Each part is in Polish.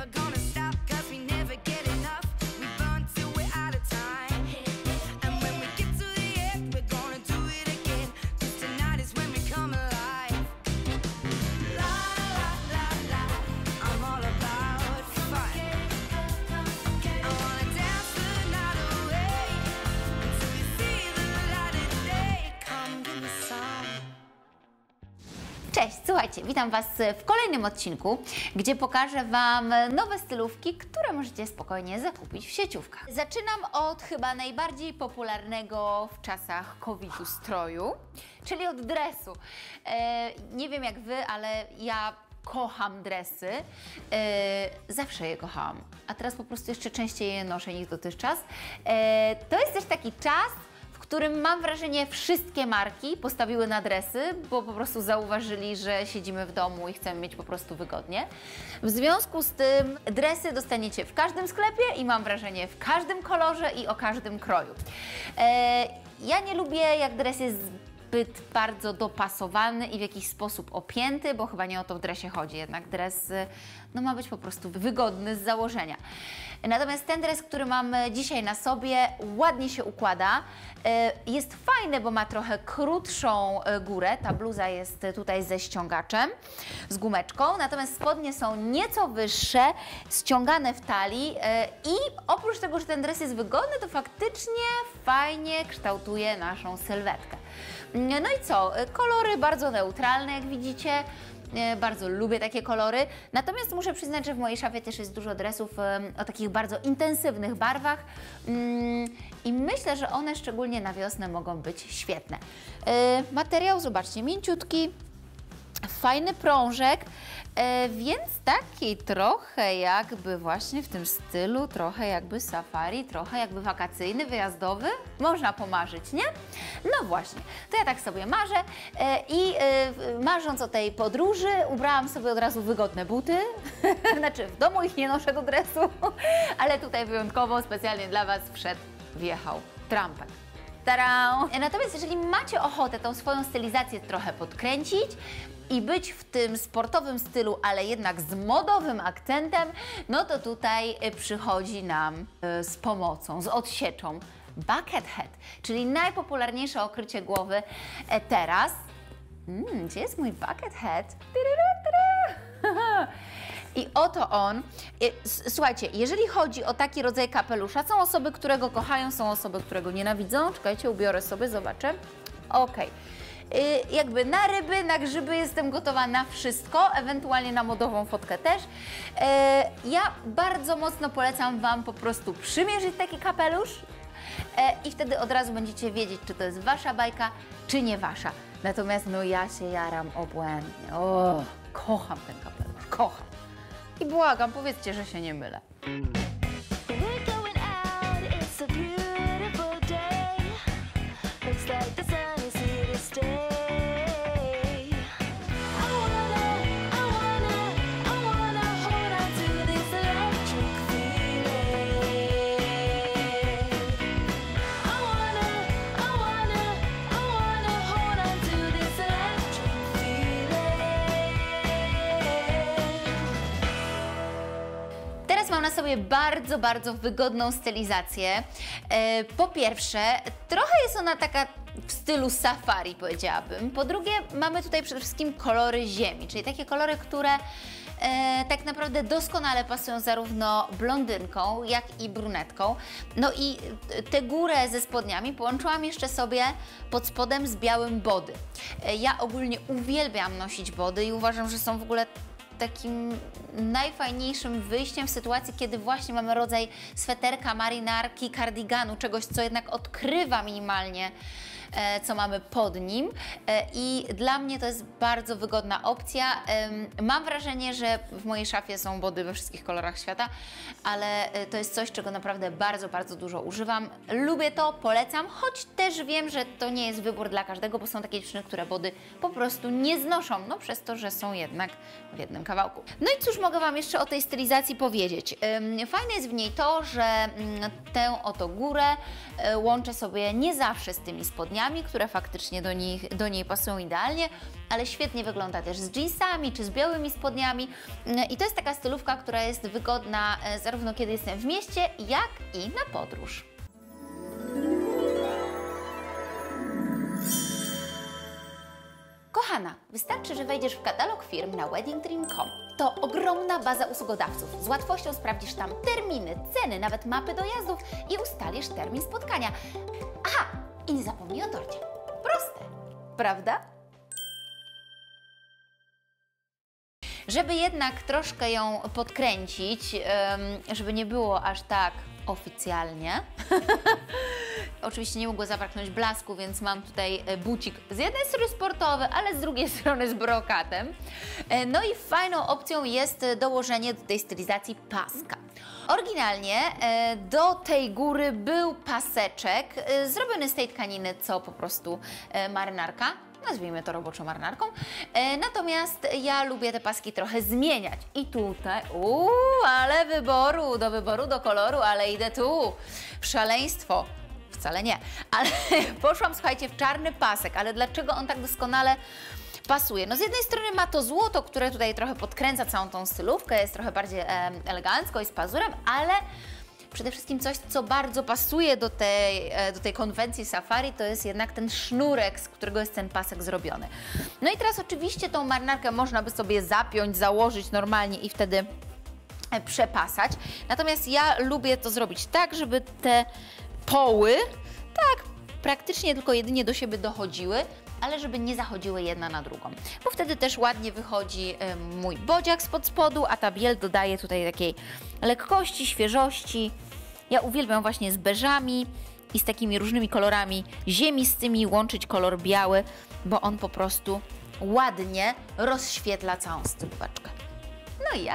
Cześć, słuchajcie, witam Was w kolejnym odcinku, gdzie pokażę Wam nowe stylówki, które możecie spokojnie zakupić w sieciówkach. Zaczynam od chyba najbardziej popularnego w czasach COVID-u stroju, czyli od dresu. Nie wiem jak Wy, ale ja kocham dresy, zawsze je kochałam, a teraz po prostu jeszcze częściej je noszę niż dotychczas. To jest też taki czas, w którym mam wrażenie wszystkie marki postawiły na dresy, bo po prostu zauważyli, że siedzimy w domu i chcemy mieć po prostu wygodnie. W związku z tym dresy dostaniecie w każdym sklepie i mam wrażenie w każdym kolorze i o każdym kroju. Ja nie lubię, jak dres jest zbyt bardzo dopasowany i w jakiś sposób opięty, bo chyba nie o to w dresie chodzi, jednak dres no, ma być po prostu wygodny z założenia. Natomiast ten dres, który mam dzisiaj na sobie, ładnie się układa. Jest fajny, bo ma trochę krótszą górę. Ta bluza jest tutaj ze ściągaczem, z gumeczką, natomiast spodnie są nieco wyższe, ściągane w talii i oprócz tego, że ten dres jest wygodny, to faktycznie fajnie kształtuje naszą sylwetkę. No i co? Kolory bardzo neutralne, jak widzicie. Bardzo lubię takie kolory, natomiast muszę przyznać, że w mojej szafie też jest dużo dresów o takich bardzo intensywnych barwach i myślę, że one szczególnie na wiosnę mogą być świetne. Materiał, zobaczcie, mięciutki, fajny prążek, więc taki trochę jakby właśnie w tym stylu, trochę jakby safari, trochę jakby wakacyjny, wyjazdowy. Można pomarzyć, nie? No właśnie, to ja tak sobie marzę i marząc o tej podróży ubrałam sobie od razu wygodne buty. Znaczy w domu ich nie noszę do dresu, ale tutaj wyjątkowo specjalnie dla Was wjechał trampek. Tadam! Natomiast jeżeli macie ochotę tą swoją stylizację trochę podkręcić i być w tym sportowym stylu, ale jednak z modowym akcentem, no to tutaj przychodzi nam z pomocą, z odsieczą bucket hat, czyli najpopularniejsze okrycie głowy teraz. Gdzie jest mój bucket hat? I oto on. Słuchajcie, jeżeli chodzi o taki rodzaj kapelusza, są osoby, które go kochają, są osoby, które go nienawidzą. Czekajcie, ubiorę sobie, zobaczę. Okej. Jakby na ryby, na grzyby jestem gotowa na wszystko, ewentualnie na modową fotkę też. Ja bardzo mocno polecam Wam po prostu przymierzyć taki kapelusz i wtedy od razu będziecie wiedzieć, czy to jest Wasza bajka, czy nie Wasza. Natomiast no ja się jaram obłędnie. O, kocham ten kapelusz, kocham. I błagam, powiedzcie, że się nie mylę. Mam na sobie bardzo, bardzo wygodną stylizację. Po pierwsze, trochę jest ona taka w stylu safari, powiedziałabym. Po drugie, mamy tutaj przede wszystkim kolory ziemi, czyli takie kolory, które tak naprawdę doskonale pasują zarówno blondynką, jak i brunetką. No i tę górę ze spodniami połączyłam jeszcze sobie pod spodem z białym body. Ja ogólnie uwielbiam nosić body i uważam, że są w ogóle takim najfajniejszym wyjściem w sytuacji, kiedy właśnie mamy rodzaj sweterka, marynarki, kardiganu, czegoś, co jednak odkrywa minimalnie, co mamy pod nim i dla mnie to jest bardzo wygodna opcja. Mam wrażenie, że w mojej szafie są body we wszystkich kolorach świata, ale to jest coś, czego naprawdę bardzo, bardzo dużo używam. Lubię to, polecam, choć też wiem, że to nie jest wybór dla każdego, bo są takie dziewczyny, które body po prostu nie znoszą, no przez to, że są jednak w jednym kawałku. No i cóż mogę Wam jeszcze o tej stylizacji powiedzieć? Fajne jest w niej to, że tę oto górę łączę sobie nie zawsze z tymi spodniami, które faktycznie do niej pasują idealnie, ale świetnie wygląda też z jeansami czy z białymi spodniami. I to jest taka stylówka, która jest wygodna zarówno kiedy jestem w mieście, jak i na podróż. Kochana, wystarczy, że wejdziesz w katalog firm na weddingdream.com. To ogromna baza usługodawców. Z łatwością sprawdzisz tam terminy, ceny, nawet mapy dojazdów i ustalisz termin spotkania. Aha, i nie zapomnij o torcie. Proste, prawda? Żeby jednak troszkę ją podkręcić, żeby nie było aż tak oficjalnie. Oczywiście nie mogło zabraknąć blasku, więc mam tutaj bucik z jednej strony sportowy, ale z drugiej strony z brokatem. No i fajną opcją jest dołożenie do tej stylizacji paska. Oryginalnie do tej góry był paseczek zrobiony z tej tkaniny, co po prostu marynarka. Nazwijmy to roboczą marynarką. Natomiast ja lubię te paski trochę zmieniać. I tutaj, ale wyboru, do koloru, ale idę tu. Szaleństwo. Wcale nie. Ale poszłam, słuchajcie, w czarny pasek. Ale dlaczego on tak doskonale pasuje? No z jednej strony ma to złoto, które tutaj trochę podkręca całą tą stylówkę, jest trochę bardziej elegancko i z pazurem, ale przede wszystkim coś, co bardzo pasuje do tej konwencji safari, to jest jednak ten sznurek, z którego jest ten pasek zrobiony. No i teraz oczywiście tą marynarkę można by sobie zapiąć, założyć normalnie i wtedy przepasać. Natomiast ja lubię to zrobić tak, żeby te poły tak praktycznie tylko jedynie do siebie dochodziły, ale żeby nie zachodziły jedna na drugą, bo wtedy też ładnie wychodzi mój bodziak spod spodu, a ta biel dodaje tutaj takiej lekkości, świeżości. Ja uwielbiam właśnie z beżami i z takimi różnymi kolorami ziemistymi łączyć kolor biały, bo on po prostu ładnie rozświetla całą stylóweczkę. No i jak?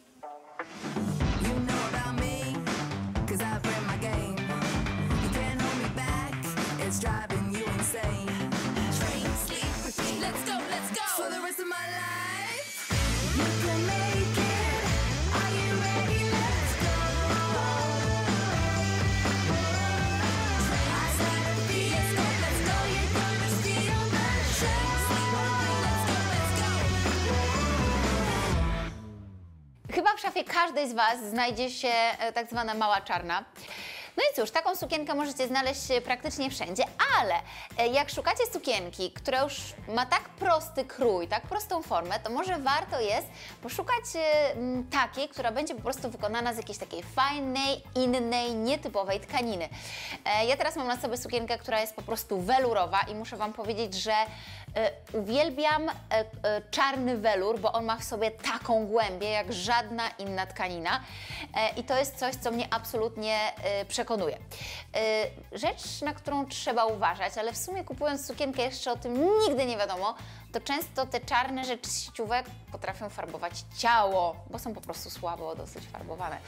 Chyba w szafie każdej z Was znajdzie się tak zwana mała czarna. No i cóż, taką sukienkę możecie znaleźć praktycznie wszędzie, ale jak szukacie sukienki, która już ma tak prosty krój, tak prostą formę, to może warto jest poszukać takiej, która będzie po prostu wykonana z jakiejś takiej fajnej, innej, nietypowej tkaniny. Ja teraz mam na sobie sukienkę, która jest po prostu welurowa i muszę Wam powiedzieć, że uwielbiam czarny welur, bo on ma w sobie taką głębię jak żadna inna tkanina i to jest coś, co mnie absolutnie przekonuje. Rzecz, na którą trzeba uważać, ale w sumie kupując sukienkę jeszcze o tym nigdy nie wiadomo, to często te czarne rzeczy z sieciówek potrafią farbować ciało, bo są po prostu słabo dosyć farbowane.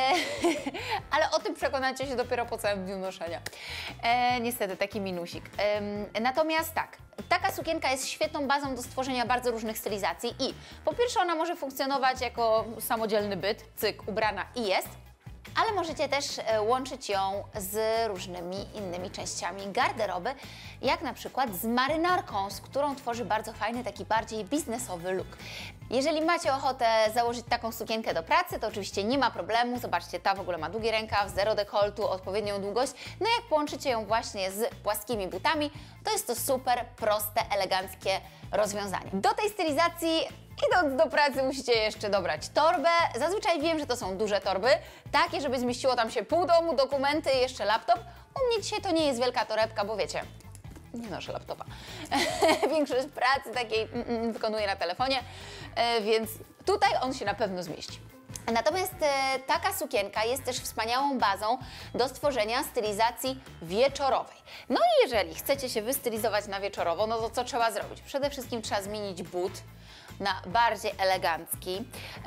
Ale o tym przekonacie się dopiero po całym dniu noszenia. Niestety, taki minusik. Natomiast tak, taka sukienka jest świetną bazą do stworzenia bardzo różnych stylizacji i po pierwsze ona może funkcjonować jako samodzielny byt, cyk, ubrana i jest, ale możecie też łączyć ją z różnymi innymi częściami garderoby, jak na przykład z marynarką, z którą tworzy bardzo fajny, taki bardziej biznesowy look. Jeżeli macie ochotę założyć taką sukienkę do pracy, to oczywiście nie ma problemu. Zobaczcie, ta w ogóle ma długi rękaw, zero dekoltu, odpowiednią długość. No jak połączycie ją właśnie z płaskimi butami, to jest to super proste, eleganckie rozwiązanie. Do tej stylizacji idąc do pracy musicie jeszcze dobrać torbę. Zazwyczaj wiem, że to są duże torby, takie, żeby zmieściło tam się pół domu, dokumenty i jeszcze laptop. U mnie dzisiaj to nie jest wielka torebka, bo wiecie, nie noszę laptopa. Większość pracy takiej wykonuję na telefonie, więc tutaj on się na pewno zmieści. Natomiast taka sukienka jest też wspaniałą bazą do stworzenia stylizacji wieczorowej. No i jeżeli chcecie się wystylizować na wieczorowo, no to co trzeba zrobić? Przede wszystkim trzeba zmienić but na bardziej elegancki.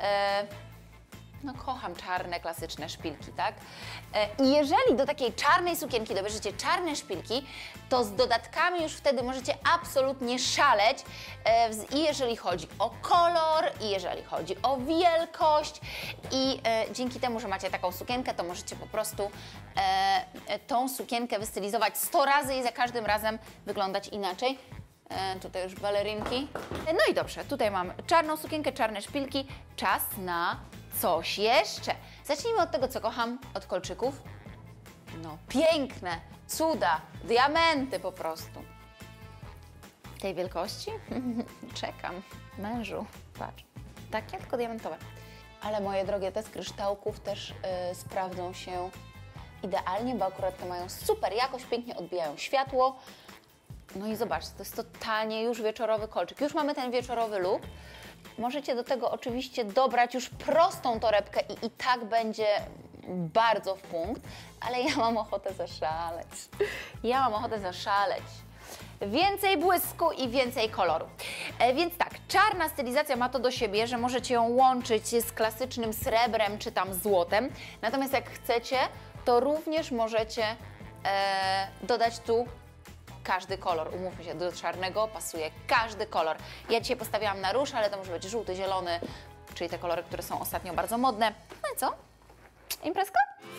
No kocham czarne, klasyczne szpilki, tak? I jeżeli do takiej czarnej sukienki dobierzecie czarne szpilki, to z dodatkami już wtedy możecie absolutnie szaleć i jeżeli chodzi o kolor, i jeżeli chodzi o wielkość i dzięki temu, że macie taką sukienkę, to możecie po prostu tą sukienkę wystylizować 100 razy i za każdym razem wyglądać inaczej. Tutaj już balerinki. No i dobrze, tutaj mam czarną sukienkę, czarne szpilki. Czas na coś jeszcze. Zacznijmy od tego, co kocham, od kolczyków. No, piękne, cuda, diamenty po prostu. Tej wielkości? Czekam, mężu, patrz. Takie, tylko diamentowe. Ale moje drogie, te z kryształków też sprawdzą się idealnie, bo akurat te mają super jakość, pięknie odbijają światło. No i zobaczcie, to jest totalnie już wieczorowy kolczyk. Już mamy ten wieczorowy look. Możecie do tego oczywiście dobrać już prostą torebkę i tak będzie bardzo w punkt, ale ja mam ochotę zaszaleć. Ja mam ochotę zaszaleć. Więcej błysku i więcej koloru. Więc tak, czarna stylizacja ma to do siebie, że możecie ją łączyć z klasycznym srebrem czy tam złotem. Natomiast jak chcecie, to również możecie dodać tu każdy kolor. Umówmy się, do czarnego pasuje każdy kolor. Ja dzisiaj postawiłam na róż, ale to może być żółty, zielony, czyli te kolory, które są ostatnio bardzo modne. No i co? Imprezka?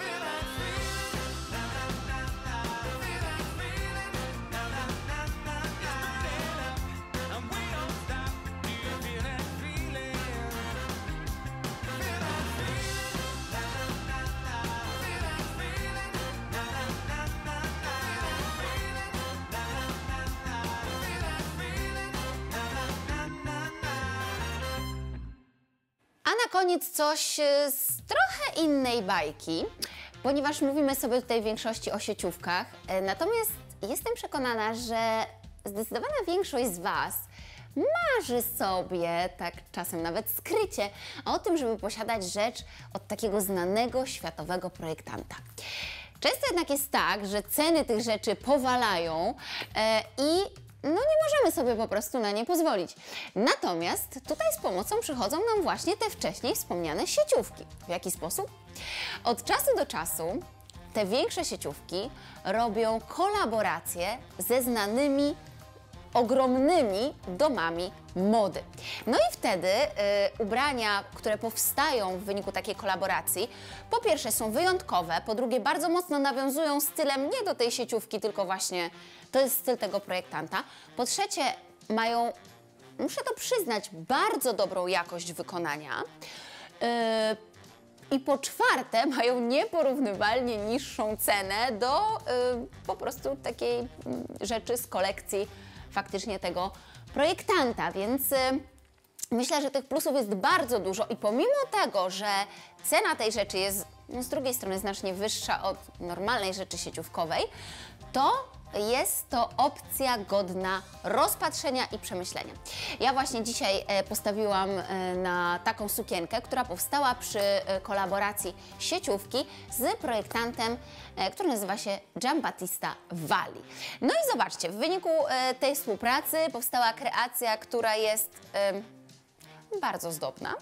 A na koniec coś z trochę innej bajki, ponieważ mówimy sobie tutaj w większości o sieciówkach, natomiast jestem przekonana, że zdecydowana większość z Was marzy sobie, tak czasem nawet skrycie, o tym, żeby posiadać rzecz od takiego znanego światowego projektanta. Często jednak jest tak, że ceny tych rzeczy powalają i no nie możemy sobie po prostu na nie pozwolić. Natomiast tutaj z pomocą przychodzą nam właśnie te wcześniej wspomniane sieciówki. W jaki sposób? Od czasu do czasu te większe sieciówki robią kolaboracje ze znanymi, ogromnymi domami mody. No i wtedy ubrania, które powstają w wyniku takiej kolaboracji, po pierwsze są wyjątkowe, po drugie bardzo mocno nawiązują stylem nie do tej sieciówki, tylko właśnie to jest styl tego projektanta. Po trzecie mają, muszę to przyznać, bardzo dobrą jakość wykonania. I po czwarte mają nieporównywalnie niższą cenę do po prostu takiej rzeczy z kolekcji faktycznie tego projektanta, więc myślę, że tych plusów jest bardzo dużo i pomimo tego, że cena tej rzeczy jest z drugiej strony znacznie wyższa od normalnej rzeczy sieciówkowej, to jest to opcja godna rozpatrzenia i przemyślenia. Ja właśnie dzisiaj postawiłam na taką sukienkę, która powstała przy kolaboracji sieciówki z projektantem, który nazywa się Giambattista Valli. No i zobaczcie, w wyniku tej współpracy powstała kreacja, która jest bardzo zdobna.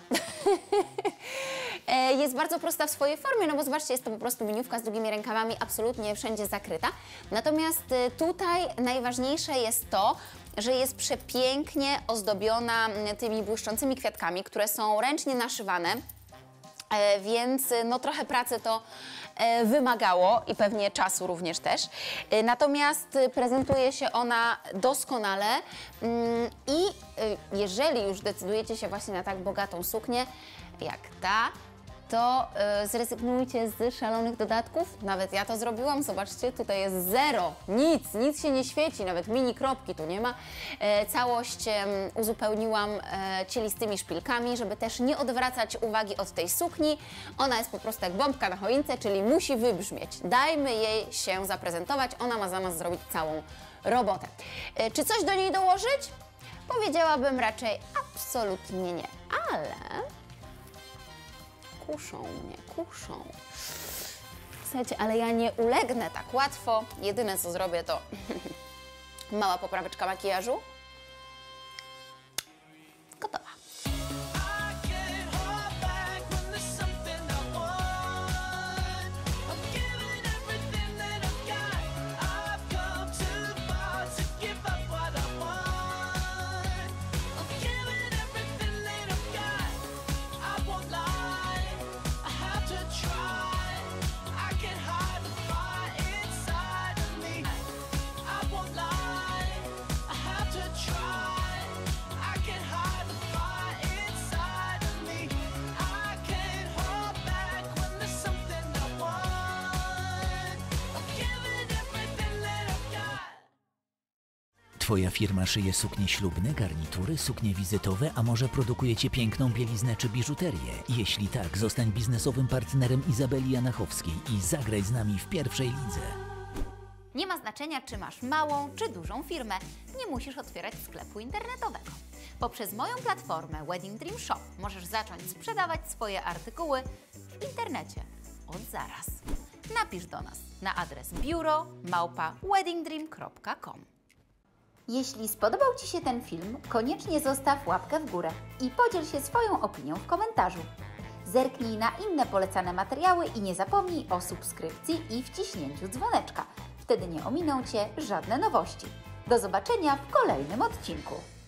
Jest bardzo prosta w swojej formie, no bo zobaczcie, jest to po prostu miniówka z długimi rękawami, absolutnie wszędzie zakryta. Natomiast tutaj najważniejsze jest to, że jest przepięknie ozdobiona tymi błyszczącymi kwiatkami, które są ręcznie naszywane, więc no trochę pracy to wymagało i pewnie czasu również też. Natomiast prezentuje się ona doskonale i jeżeli już decydujecie się właśnie na tak bogatą suknię jak ta, to zrezygnujcie z szalonych dodatków. Nawet ja to zrobiłam. Zobaczcie, tutaj jest zero. Nic się nie świeci, nawet mini kropki tu nie ma. Całość uzupełniła cielistymi szpilkami, żeby też nie odwracać uwagi od tej sukni. Ona jest po prostu jak bombka na choince, czyli musi wybrzmieć. Dajmy jej się zaprezentować. Ona ma za nas zrobić całą robotę. Czy coś do niej dołożyć? Powiedziałabym raczej absolutnie nie, ale kuszą mnie, kuszą. Słuchajcie, ale ja nie ulegnę tak łatwo. Jedyne co zrobię to mała popraweczka makijażu. Gotowa. I have to Twoja firma szyje suknie ślubne, garnitury, suknie wizytowe, a może produkujecie piękną bieliznę czy biżuterię? Jeśli tak, zostań biznesowym partnerem Izabeli Janachowskiej i zagraj z nami w pierwszej lidze. Nie ma znaczenia, czy masz małą, czy dużą firmę. Nie musisz otwierać sklepu internetowego. Poprzez moją platformę Wedding Dream Shop możesz zacząć sprzedawać swoje artykuły w internecie od zaraz. Napisz do nas na adres biuro@weddingdream.com. Jeśli spodobał Ci się ten film, koniecznie zostaw łapkę w górę i podziel się swoją opinią w komentarzu. Zerknij na inne polecane materiały i nie zapomnij o subskrypcji i wciśnięciu dzwoneczka. Wtedy nie ominą Cię żadne nowości. Do zobaczenia w kolejnym odcinku.